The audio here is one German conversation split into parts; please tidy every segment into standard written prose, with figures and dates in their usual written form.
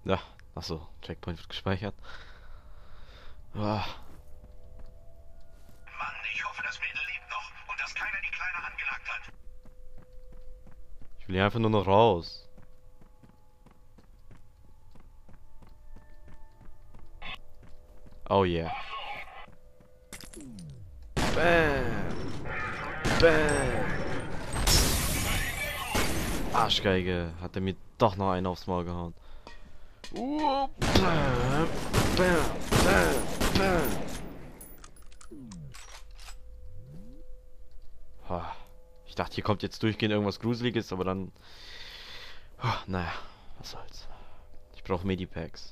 Ja, achso, Checkpoint wird gespeichert. Ah, Mann, ich hoffe, das Mädel lebt noch und dass keiner die Kleine angelagt hat. ich will hier einfach nur noch raus. Oh yeah. Bam! Bam! Arschgeige, hat er mir doch noch einen aufs Maul gehauen. Bam! Bam! Bam! Bam! Ha. Ich dachte, hier kommt jetzt durchgehend irgendwas Gruseliges, aber dann... Naja, was soll's. Ich brauche Medipacks.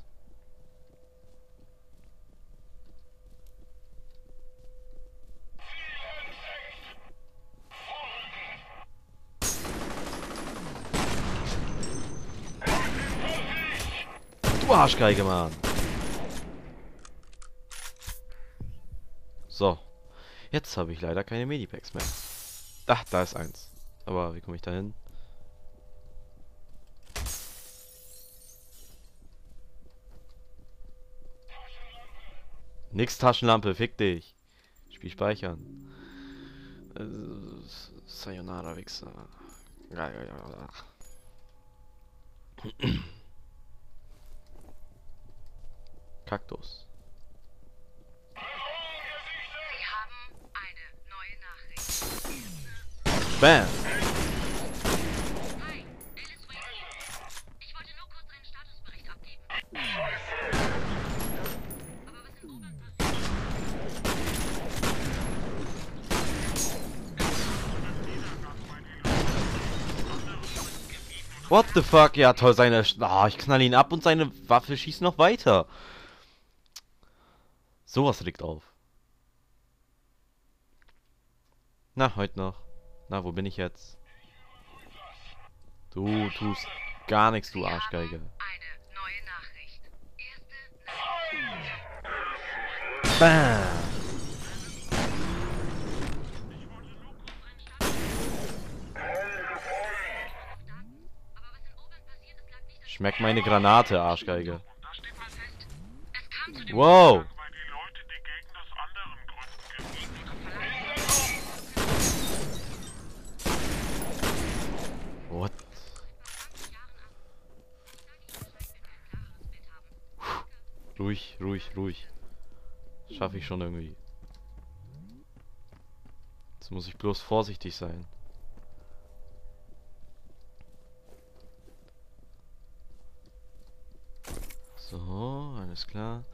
Du Arschgeige, Mann! So. Jetzt habe ich leider keine Medipacks mehr. Ach, da ist eins. Aber wie komme ich da hin? Nix Taschenlampe, fick dich. Spiel speichern. Sayonara, Wichser. Ja, ja, ja. Kaktus. Sie haben eine neue Nachricht. Bam! Hi, Alice Wade hier. Ich wollte nur kurz einen Statusbericht abgeben. Aber was in Obernd passiert? What the fuck? Ja, toll, seine... Ah, ich knall ihn ab und seine Waffe schießt noch weiter. Sowas regt auf. Na, heute noch. Na, wo bin ich jetzt? Du tust gar nichts, du Sie haben Arschgeige. eine neue Nachricht. Erste Nachricht. Bam! Aber was in Obernd passiert ist, lag nicht an Schmeckt meine Granate, Arschgeige. Da steht mal fest, Es kam zu dem Wow! weil die Leute die Gegend aus anderen Gründen gewinnen. What? 20 Jahren ab. Ich sage Ihnen Bescheid, wenn wir ein klareres Bild haben. Ruhig, ruhig, ruhig. Schaffe ich schon irgendwie. Jetzt muss ich bloß vorsichtig sein. So, alles klar.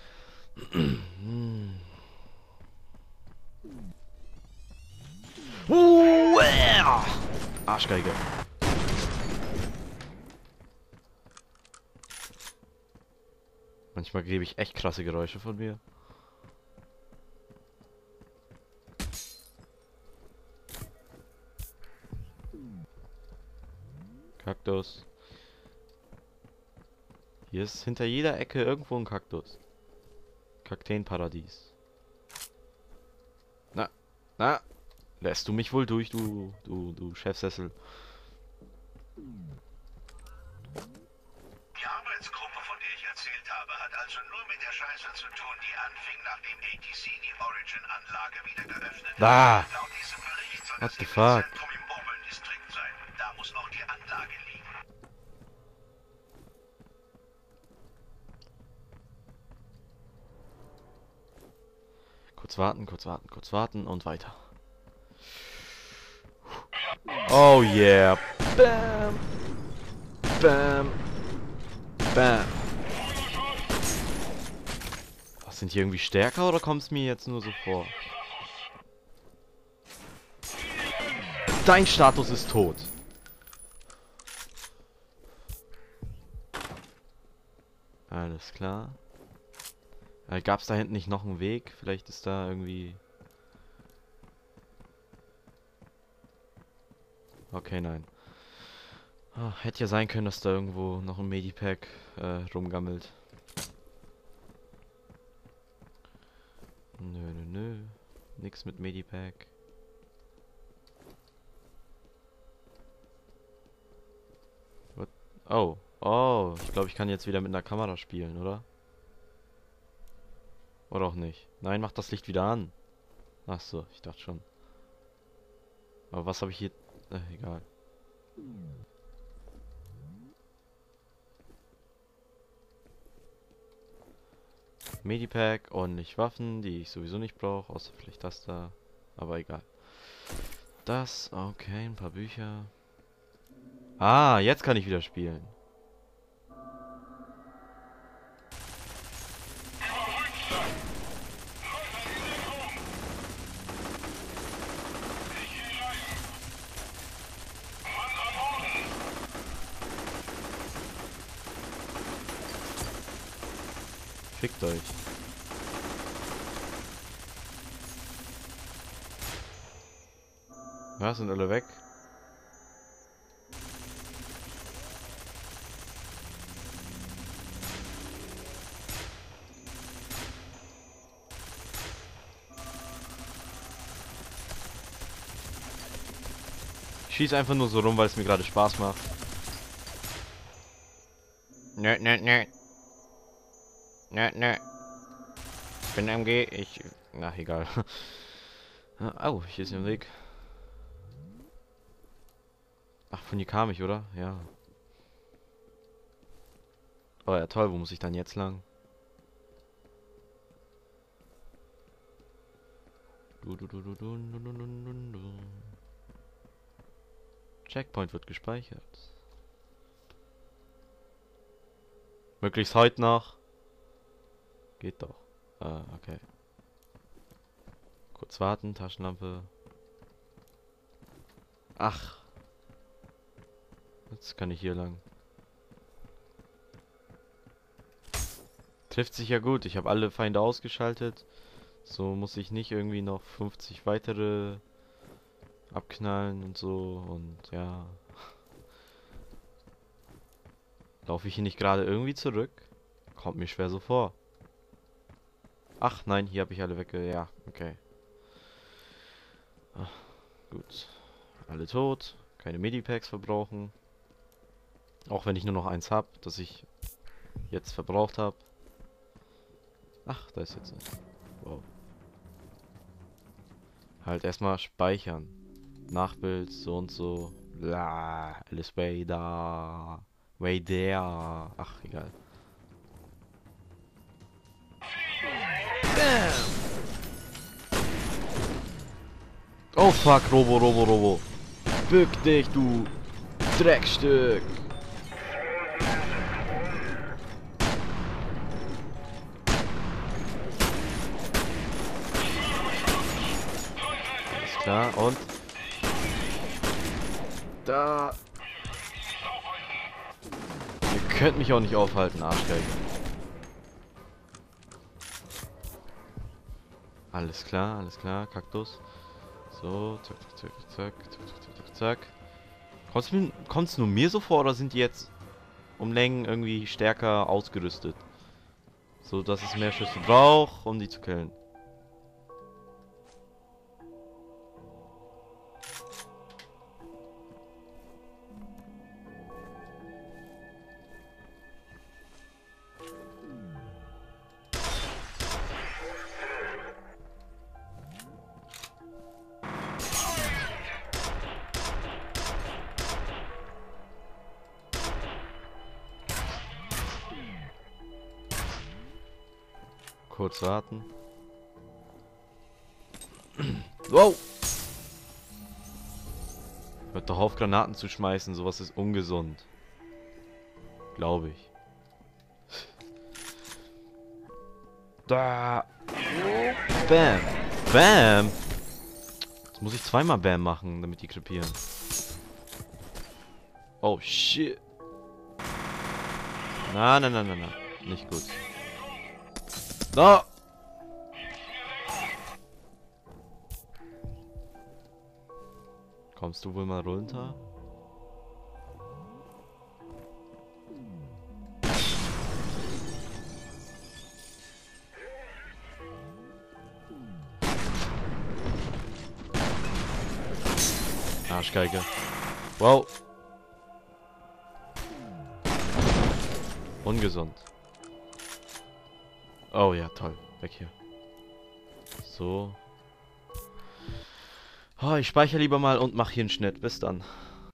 Arschgeige. Manchmal gebe ich echt krasse Geräusche von mir. Kaktus. Hier ist hinter jeder Ecke irgendwo ein Kaktus. Kakteenparadies. Na, na, lässt du mich wohl durch, du Chefsessel. Die Arbeitsgruppe, von der ich erzählt habe, hat also nur mit der Scheiße zu tun, die anfing, nachdem ATC die Origin-Anlage wieder geöffnet hat. Ah, Laut diesem Bericht soll what das the fuck? Epizentrum im Murmeldistrikt sein. Da muss auch die Anlage liegen. Kurz warten, kurz warten, kurz warten und weiter. Oh yeah. Bam. Bam. Bam. Was, sind die irgendwie stärker oder kommt es mir jetzt nur so vor? Dein Status ist tot. Alles klar. Gab es da hinten nicht noch einen Weg? Vielleicht ist da irgendwie... Okay, nein. Ah, hätte ja sein können, dass da irgendwo noch ein Medipack rumgammelt. Nö, nö, nö. Nix mit Medipack. What? Oh, Oh, ich glaube, ich kann jetzt wieder mit einer Kamera spielen, oder? Oder auch nicht. Nein, mach das Licht wieder an. Ach so, ich dachte schon. Aber was habe ich hier... egal. Medipack, ordentlich Waffen, die ich sowieso nicht brauche, außer vielleicht das da. Aber egal. Das, okay, ein paar Bücher. Ah, jetzt kann ich wieder spielen. Fickt euch. Ja, sind alle weg. Ich schieße einfach nur so rum, weil es mir gerade Spaß macht. Nö, nö, nö. Nö, nö. Ich bin MG, ich... Na, egal. Au, hier ist ein Weg. Ach, von hier kam ich, oder? Ja. Oh ja, toll, wo muss ich dann jetzt lang? Checkpoint wird gespeichert. Möglichst heute noch. Geht doch. Ah, okay. Kurz warten, Taschenlampe. Ach. Jetzt kann ich hier lang. Trifft sich ja gut. Ich habe alle Feinde ausgeschaltet. So muss ich nicht irgendwie noch 50 weitere abknallen und so. Und ja. Laufe ich hier nicht gerade irgendwie zurück? Kommt mir schwer so vor. Ach nein, hier habe ich alle wegge... Ja, okay. Ach, gut. Alle tot. Keine Medipacks verbrauchen. Auch wenn ich nur noch eins habe, das ich jetzt verbraucht habe. Ach, da ist jetzt... Wow. Halt erstmal speichern. Nachbild, so und so. Bla, alles way da. Way there. Ach, egal. Bam. Oh fuck, Robo. Bück dich, du Dreckstück. Alles klar, und... Da... Ihr könnt mich auch nicht aufhalten, Arschgeige. Alles klar, Kaktus. So, zack. Kommt's nur mir so vor, oder sind die jetzt um Längen irgendwie stärker ausgerüstet? So, dass es mehr Schüsse braucht, um die zu killen. Kurz warten. Wow! Hört doch auf, Granaten zu schmeißen. Sowas ist ungesund. Glaube ich. Da! Bam! Bam! Jetzt muss ich zweimal Bam machen, damit die krepieren. Oh, shit. Na. Nicht gut. No! Kommst du wohl mal runter? Arschgeige. Wow. Ungesund. Oh ja, toll. Weg hier. So. Oh, ich speichere lieber mal und mache hier einen Schnitt. Bis dann.